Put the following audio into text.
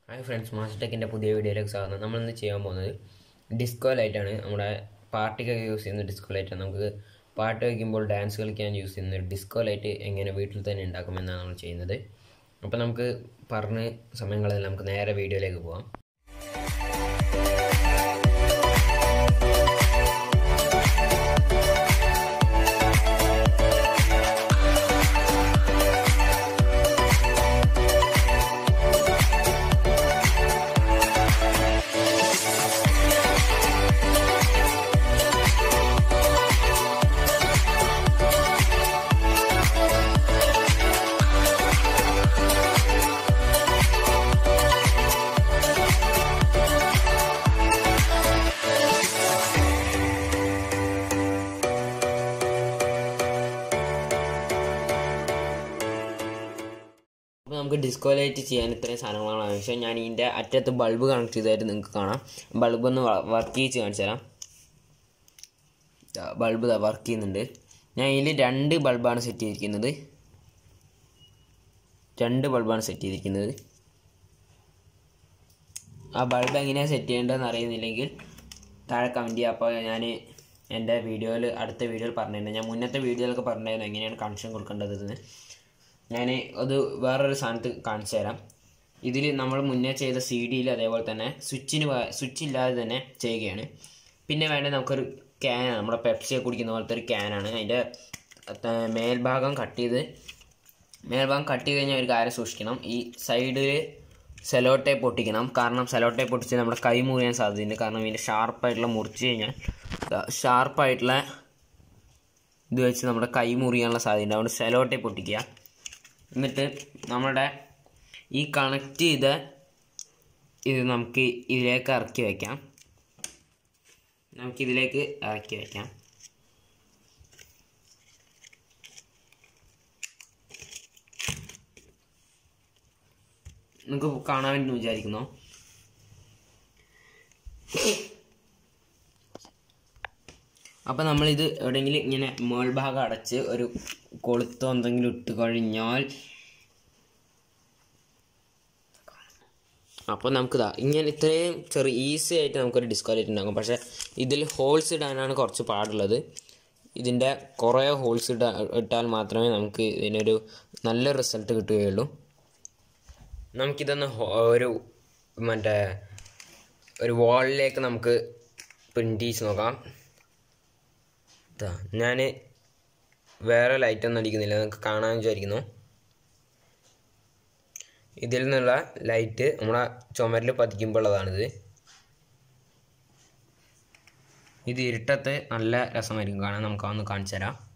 Hi friends, Master Tech in the Pudia video. Naman the Chiamon disco light on a particle use in the disco light and part gimbal dance can use in the disco light and a bit than in document chain the day. Open Parne Samangalam Canara video like disco light ചെയ്യാൻ ഇത്രയും സാധനങ്ങളാണ് ആവശ്യം. ഞാൻ ഇതിൻ്റെ അറ്റത്ത് bulb connect ചെയ്തായിട്ട് നിങ്ങൾക്ക് കാണാം. Bulb ഒന്ന് വർക്ക് ചെയ്ത് കാണിച്ചു തരാം. ബൾബ് വർക്ക് ചെയ്യുന്നുണ്ട്. ഞാൻ ഇതിൽ രണ്ട് ബൾബാണ് സെറ്റ് ചെയ്തിരിക്കുന്നത്. ആ ബൾബ് എങ്ങനെയാണ് സെറ്റ് ചെയ്യേണ്ടതെന്ന് അറിയുന്നില്ലെങ്കിൽ താഴെ കമൻറ്റ് ചെയ്യുക. അപ്പോൾ ഞാൻ എൻ്റെ അടുത്ത വീഡിയോയിൽ പറഞ്ഞിട്ടുണ്ട്. ഞാൻ മുന്നത്തെ വീഡിയോയിലൊക്കെ പറഞ്ഞിരുന്നു എങ്ങനെയാണ് കണക്ഷൻ കൊടുക്കേണ്ടതെന്ന്. ഞാൻ അത് വേറൊരു സാധനത്ത് കാണിച്ചു തരാം. ഇതിൽ നമ്മൾ മുന്നേ ചെയ്ത CD-യിൽ അതേപോലെ തന്നെ സ്വിച്ച് ഇല്ലാതെ തന്നെ ചെയ്യുകയാണ്. പിന്നെ വേണ്ടത് നമുക്കൊരു ക്യാനാണ്. നമ്മുടെ പെപ്സിയെ കുടിക്കുന്ന പോലത്തെ ഒരു ക്യാനാണ്. അതിൻ്റെ മേൽഭാഗം കട്ട് ചെയ്ത് കഴിഞ്ഞാൽ ഒരു കാര്യം സൂക്ഷിക്കണം. ഈ സൈഡിൽ സെലോ ടേപ്പ് ഒട്ടിക്കണം. കാരണം സെലോ ടേപ്പ് ഒട്ടിച്ച് നമ്മുടെ കൈ മുറിയാൻ സാധ്യതയുണ്ട്. കാരണം ഇതിൻ്റെ ഷാർപ്പായിട്ടുള്ള മുറിച്ച് കഴിഞ്ഞാൽ ഷാർപ്പായിട്ടുള്ള ഇത് വെച്ച് നമ്മുടെ കൈ മുറിയാനുള്ള സാധ്യതയുണ്ട്. അതുകൊണ്ട് സെലോ ടേപ്പ് ഒട്ടിക്കുക. എന്നിട്ട് നമ്മുടെ ഈ കണക്ട് ചെയ്ത ഇത് നമുക്ക് ഇതിലേക്ക് ഇറക്കി വയ്ക്കാം. നിങ്ങൾക്ക് കാണാൻ വേണ്ടി വിചാരിക്കുന്നു. അപ്പം നമ്മളിത് എവിടെയെങ്കിലും ഇങ്ങനെ മേൾഭാഗം അടച്ച് ഒരു കൊളുത്തോ എന്തെങ്കിലും ഇട്ട് കഴിഞ്ഞാൽ അപ്പോൾ നമുക്ക് ഇങ്ങനെ ഇത്രയും ഈസി ആയിട്ട് നമുക്കൊരു ഡിസ്കോ ലൈറ്റ് ഉണ്ടാകും. പക്ഷേ ഇതിൽ ഹോൾസ് ഇടാനാണ് കുറച്ച് പാടുള്ളത്. ഇതിൻ്റെ കുറേ ഹോൾസ് ഇട്ടാൽ മാത്രമേ നമുക്ക് ഇതിനൊരു നല്ല റിസൾട്ട് കിട്ടുകയുള്ളൂ. നമുക്കിതൊന്ന് ഒരു വാളിലേക്ക് നമുക്ക് പ്രിൻ്റ് ചെയ്ത് നോക്കാം. ഞാൻ വേറെ ലൈറ്റൊന്നും അടിക്കുന്നില്ല, നിങ്ങൾക്ക് കാണാൻ വിചാരിക്കുന്നു. ഇതിൽ നിന്നുള്ള ലൈറ്റ് നമ്മളെ ചുമരിൽ പതിക്കുമ്പോൾ ഉള്ളതാണിത്. ഇത് ഇരുട്ടത്ത് നല്ല രസമായിരിക്കും കാണാൻ. നമുക്കൊന്ന് കാണിച്ചു തരാം.